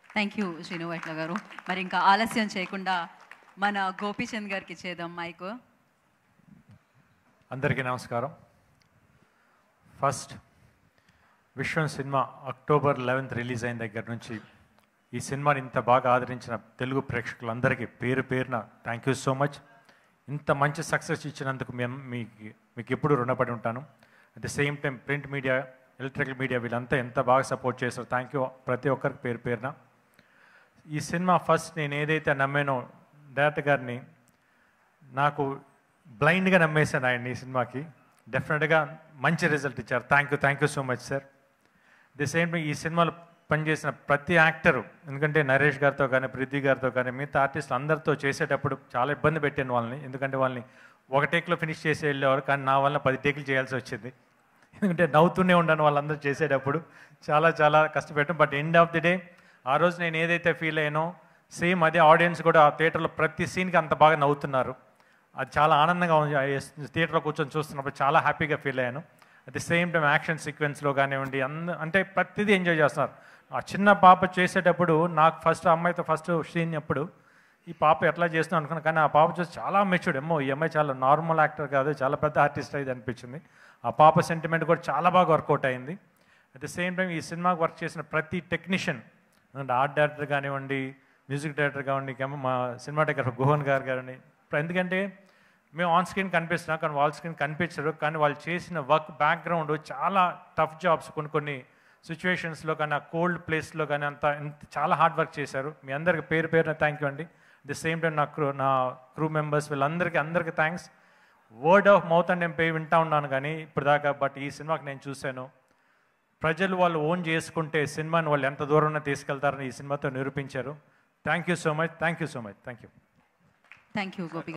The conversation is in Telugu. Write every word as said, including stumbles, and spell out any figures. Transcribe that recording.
థ్యాంక్ యూ శ్రీను వైట్ల గారు. మరి ఇంకా ఆలస్యం చేయకుండా మన గోపీచంద్ గారికి ఇచ్చేద్దాం మైక్. అందరికీ నమస్కారం. ఫస్ట్, విశ్వం సినిమా అక్టోబర్ లెవెన్త్ రిలీజ్ అయిన దగ్గర నుంచి ఈ సినిమాని ఇంత బాగా ఆదరించిన తెలుగు ప్రేక్షకులందరికీ పేరు పేరున థ్యాంక్ యూ సో మచ్. ఇంత మంచి సక్సెస్ ఇచ్చినందుకు మేము మీకు మీకు ఎప్పుడు రుణపడి ఉంటాను. At the same time print media, electrical media వీళ్ళంతా ఎంత బాగా సపోర్ట్ చేశారు. థ్యాంక్ యూ ప్రతి ఒక్కరికి పేరు పేరున. ఈ సినిమా ఫస్ట్ నేను ఏదైతే నమ్మానో డైరెక్టర్ గారిని, నాకు బ్లైండ్గా నమ్మేశాను ఆయన ఈ సినిమాకి. డెఫినెట్గా మంచి రిజల్ట్ ఇచ్చారు. Thank you thank you so much sir. The same time ఈ సినిమాలో పనిచేసిన ప్రతి యాక్టరు, ఎందుకంటే నరేష్ గారితో కానీ పృథ్వీ గారితో కానీ మిగతా ఆర్టిస్టులు అందరితో చేసేటప్పుడు చాలా ఇబ్బంది పెట్టాను వాళ్ళని. ఎందుకంటే వాళ్ళని ఒక టేక్లో ఫినిష్ చేసి వెళ్ళేవారు, కానీ నా వల్ల పది టేకులు చేయాల్సి వచ్చింది. ఎందుకంటే నవ్వుతూనే ఉన్నాను వాళ్ళందరూ చేసేటప్పుడు, చాలా చాలా కష్టపెట్టాను. But end of the day ఆ రోజు నేను ఏదైతే ఫీల్ అయ్యానో సేమ్ అదే ఆడియన్స్ కూడా ఆ థియేటర్లో ప్రతి సీన్కి అంత బాగా నవ్వుతున్నారు. అది చాలా ఆనందంగా ఉంది. థియేటర్లో కూర్చొని చూస్తున్నప్పుడు చాలా హ్యాపీగా ఫీల్ అయ్యాను. At the same time action సీక్వెన్స్లో కానివ్వండి, అంద అంటే ప్రతిదీ ఎంజాయ్ చేస్తున్నారు. ఆ చిన్న పాప చేసేటప్పుడు నాకు ఫస్ట్ అమ్మాయితో ఫస్ట్ సీన్ అప్పుడు ఈ పాప ఎట్లా చేస్తున్నాం అనుకున్నాను, కానీ ఆ పాప చూసి చాలా మెచ్యూర్డ్. ఏమో ఈ అమ్మాయి చాలా నార్మల్ యాక్టర్ కాదు, చాలా పెద్ద ఆర్టిస్ట్ అయింది అనిపించింది. ఆ పాప సెంటిమెంట్ కూడా చాలా బాగా వర్కౌట్ అయింది. అట్ ది సేమ్ టైం ఈ సినిమాకి వర్క్ చేసిన ప్రతి టెక్నీషియన్, అంటే ఆర్ట్ డైరెక్టర్ కానివ్వండి, మ్యూజిక్ డైరెక్టర్ కానివ్వండి, మా సినిమాటోగ్రఫర్ గుహన్ గారు కానివ్వండి, ఎందుకంటే మేము ఆన్ స్క్రీన్ కనిపిస్తున్నాం కానీ వాల్ స్క్రీన్ కనిపించరు, కానీ వాళ్ళు చేసిన వర్క్ బ్యాక్గ్రౌండ్ చాలా టఫ్ జాబ్స్, కొన్ని కొన్ని సిచ్యువేషన్స్లో కానీ ఆ కోల్డ్ ప్లేస్లో కానీ అంత చాలా హార్డ్ వర్క్ చేశారు. మీ అందరికి పేరు పేరున థ్యాంక్ యూ అండి. ది సేమ్ టైం నా క్రూ నా క్రూ మెంబర్స్ వీళ్ళందరికీ అందరికీ థ్యాంక్స్. వర్డ్ ఆఫ్ మౌత్ అని నేను పే వింటా ఉన్నాను కానీ ఇప్పుడు దాకా, బట్ ఈ సినిమాకి నేను చూశాను ప్రజలు వాళ్ళు ఓన్ చేసుకుంటే సినిమాని వాళ్ళు ఎంత దూరంలో తీసుకెళ్తారని ఈ సినిమాతో నిరూపించారు. Thank you so much thank you so much thank you thank you Gopi.